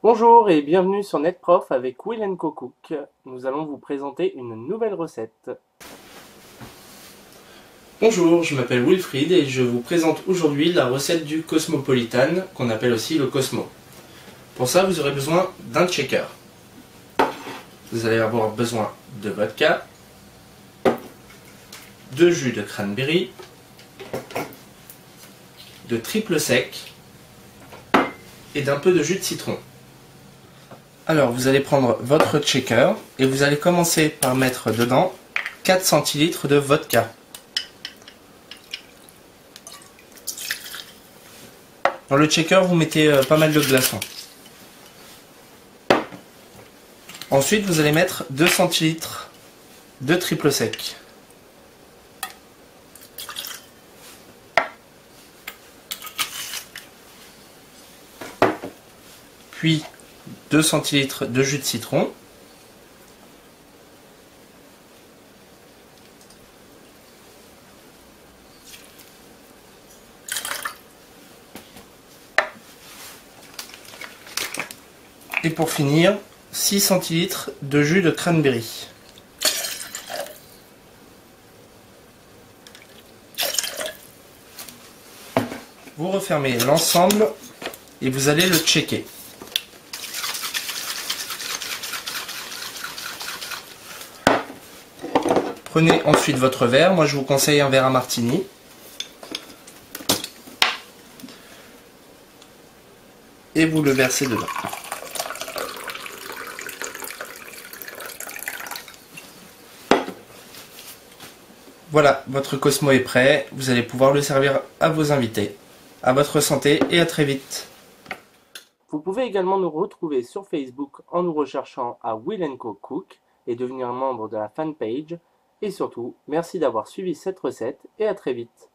Bonjour et bienvenue sur NetProf avec Will & Co Cook. Nous allons vous présenter une nouvelle recette. Bonjour, je m'appelle Wilfried et je vous présente aujourd'hui la recette du Cosmopolitan, qu'on appelle aussi le Cosmo. Pour ça, vous aurez besoin d'un shaker. Vous allez avoir besoin de vodka, de jus de cranberry, de triple sec et d'un peu de jus de citron. Alors vous allez prendre votre shaker et vous allez commencer par mettre dedans 4 centilitres de vodka. Dans le shaker vous mettez pas mal de glaçons. Ensuite vous allez mettre 2 centilitres de triple sec. Puis 2 centilitres de jus de citron. Et pour finir, 6 centilitres de jus de cranberry. Vous refermez l'ensemble et vous allez le checker. Prenez ensuite votre verre, moi je vous conseille un verre à martini. Et vous le versez dedans. Voilà, votre Cosmo est prêt, vous allez pouvoir le servir à vos invités. À votre santé et à très vite. Vous pouvez également nous retrouver sur Facebook en nous recherchant à Will & Co Cook et devenir membre de la fanpage. Et surtout, merci d'avoir suivi cette recette et à très vite.